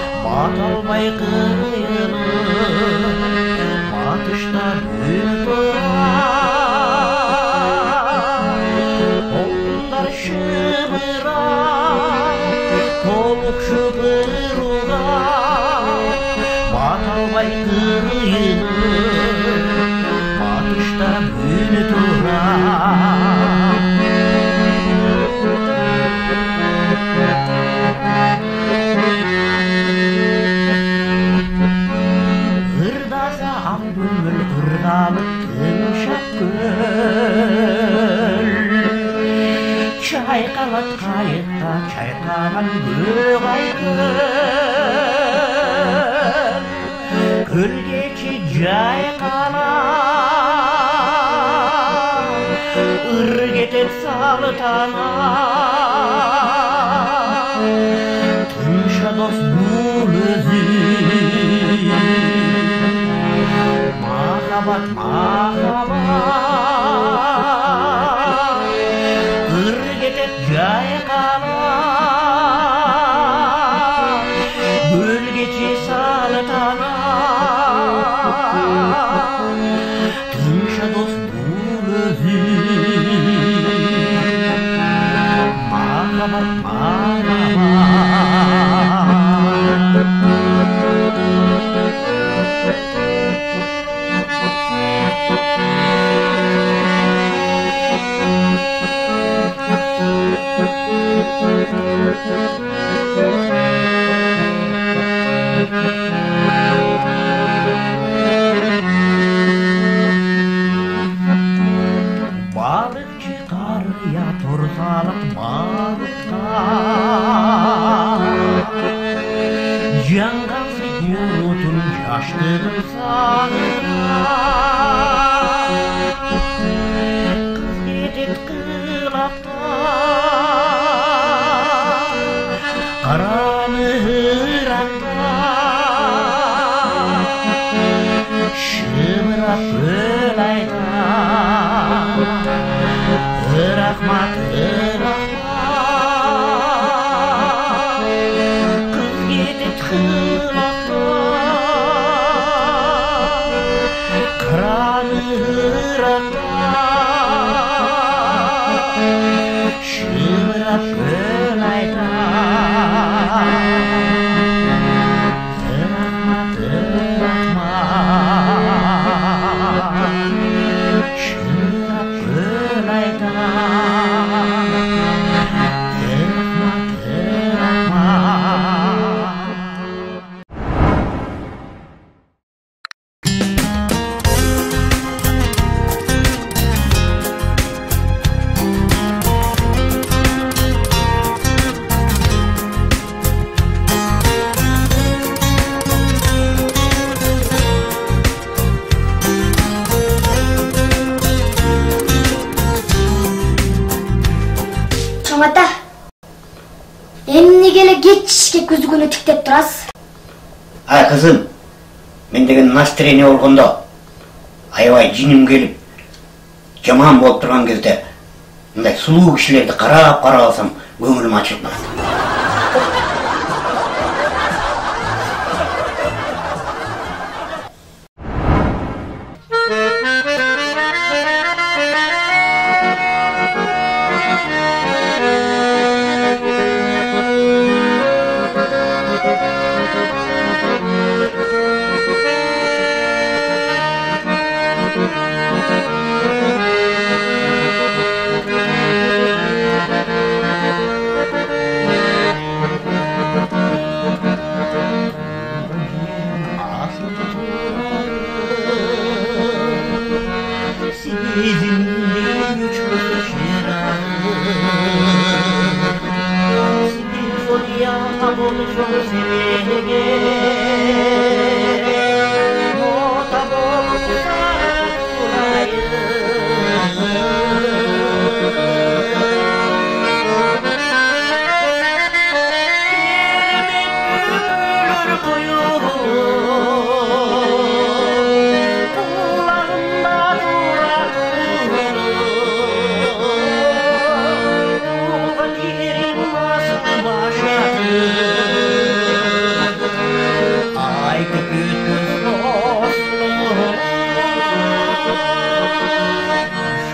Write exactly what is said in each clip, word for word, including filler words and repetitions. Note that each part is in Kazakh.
бата албай қиылып батышта дүн тұрар толқындар шыбырап толық шұбыруға бата албай қиылып батышта дүн тұрар Çayqalat qayıqta çayqalan göğay göl Gölgeci cayqalan ırgetet saltana Tınşa dost bul özü Mahabat mahabat Irgetet cayqalan Bölgeci saltana Tınşa dost bul özü Mahabat mahabat Balıkçı karıya torsalık balıkta Cangan yutun şaştığın sağına Kız gidip kılapta Karanıranda Şımırak ölayda Rahmat rahmat Kız gidip kılapta Karanıranda Şımırak ölayda Rahmat rahmat Şımırak ölayda Ата, эмнегеле кетишке көзгөнү тиктеп турасыз? Ай кызым, мен деген настроение болгондо аябай жиним келип, жаман болуп турган кезде мындай сулуу кишилерди карап-карап алсам, көңүлүм ачылып калат.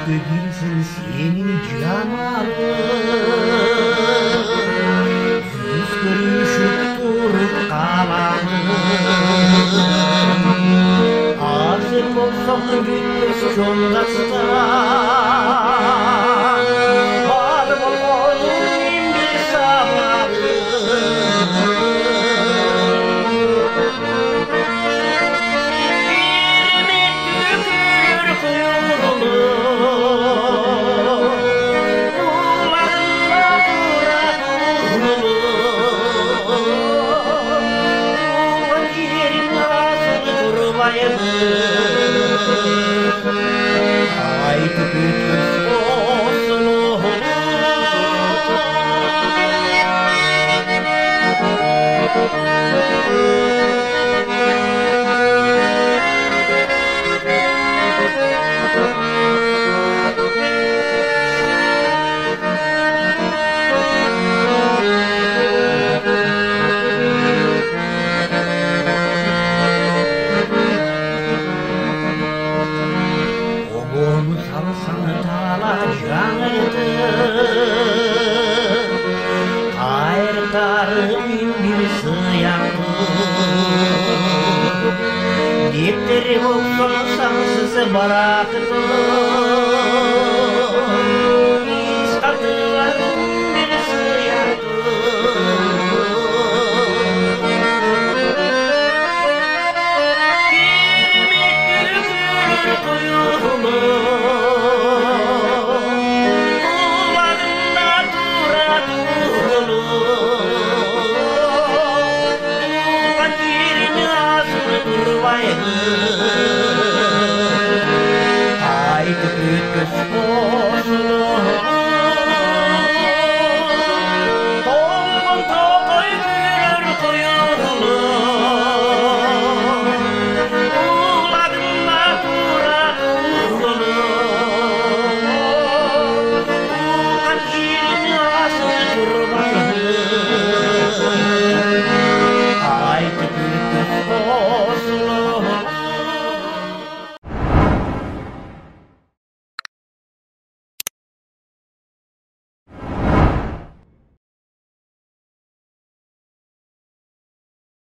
Көзге кирсін сенің жамалың Жүз көрішіп тұрып қаламын Асыр болсам бүйтпес жолдастан Бар болғаның емді сабағым Айтып өткіз осылығын Қайыртарым бір сияқты Деттері болсын сансыз барақты Ес қартылар